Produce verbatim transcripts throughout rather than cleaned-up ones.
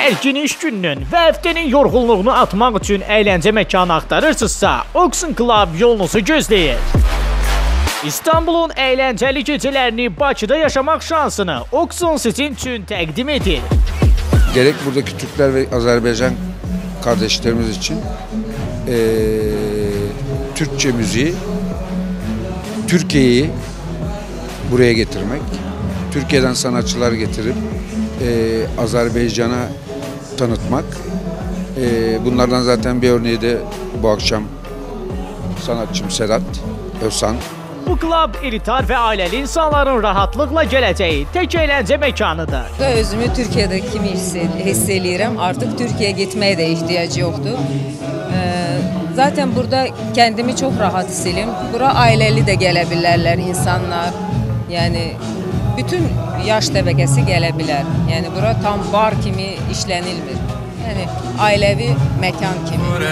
Gərgin iş gününün və həftənin yorğunluğunu atmaq üçün əyləncə məkanı axtarırsınızsa, Oxsun Club yolunuzu gözləyir. İstanbulun əyləncəli gecələrini Bakıda yaşamaq şansını Oxsun sizin üçün təqdim edir. Gerek buradaki Türkler ve Azerbaycan kardeşlerimiz için ee, Türkçe müziği, Türkiye'yi buraya getirmek, Türkiye'den sanatçılar getirip e, Azerbaycan'a tanıtmak. E, bunlardan zaten bir örneği de bu akşam sanatçım Sedat Özsan. Bu klub elitar və ailəli insanların rahatlıqla gələcəyi tək əyləncə məkanıdır. Özümü Türkiye'de kimi hiss eləyirəm. Artıq Türkiye'ye getməyə də ehtiyac yoxdur. Zaten burada kendimi çok rahat hissediyorum. Bura ailəli də gələ bilərlər insanlar. Yani bütün yaş təbəqəsi gələ bilər. Yani bura tam bar kimi işlənilmir. Yani ailəvi məkan kimi.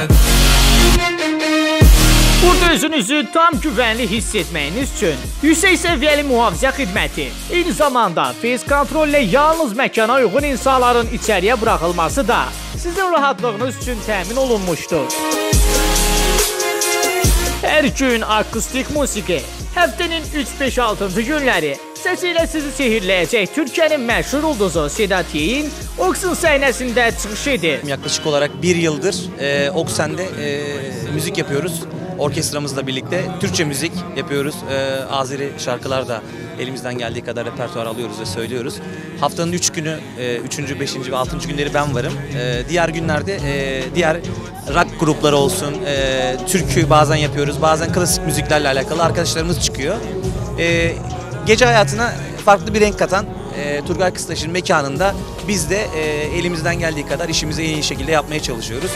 Burada özünüzü tam güvənli hiss etməyiniz üçün yüksək səviyyəli mühafizə xidməti, eyni zamanda feyz kontrollə yalnız məkana uyğun insanların içəriyə buraxılması da sizin rahatlığınız üçün təmin olunmuşdur. Hər gün akustik musiqi, həftənin üç beş altıncı günləri səsi ilə sizi sehirləyəcək Türkiye'nin məşhur ulduzu Sedat Yeğin Oxsun səhnəsində çıxış edir. Yaklaşık olarak bir yıldır e, Oxsun'de e, müzik yapıyoruz. Orkestramızla birlikte Türkçe müzik yapıyoruz. Ee, Azeri şarkılar da elimizden geldiği kadar repertuar alıyoruz ve söylüyoruz. Haftanın üç günü, e, üçüncü, beşinci ve altıncı günleri ben varım. E, diğer günlerde e, diğer rock grupları olsun, e, türkü bazen yapıyoruz, bazen klasik müziklerle alakalı arkadaşlarımız çıkıyor. E, gece hayatına farklı bir renk katan e, Turgay Kıstaş'ın mekanında biz de e, elimizden geldiği kadar işimizi en iyi şekilde yapmaya çalışıyoruz.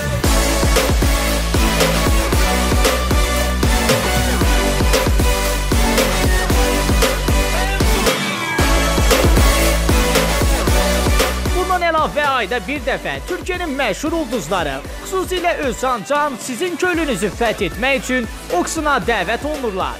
Və ayda bir dəfə Türkiye'nin məşhur ulduzları, xüsusilə Özcan Can sizin könlünüzü fəth etmək üçün Oxsuna dəvət olunurlar.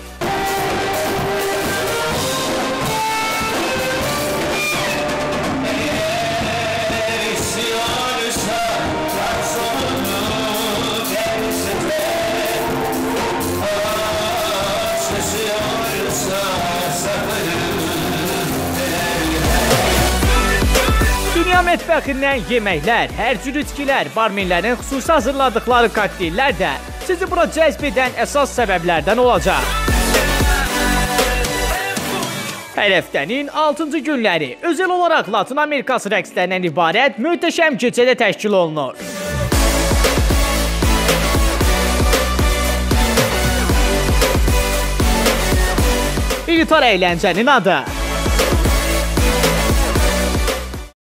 Dünya mətbəxindən yeməklər, hər cür içkilər, barmenlərin xüsusi hazırladıkları kokteyllər də sizi bura cəzb edən əsas səbəblərdən olacaq. Hər həftənin altıncı günləri özəl olaraq Latin Amerikası rəqslərindən ibarət möhtəşəm gecədə təşkil olunur. İlitar əyləncənin adı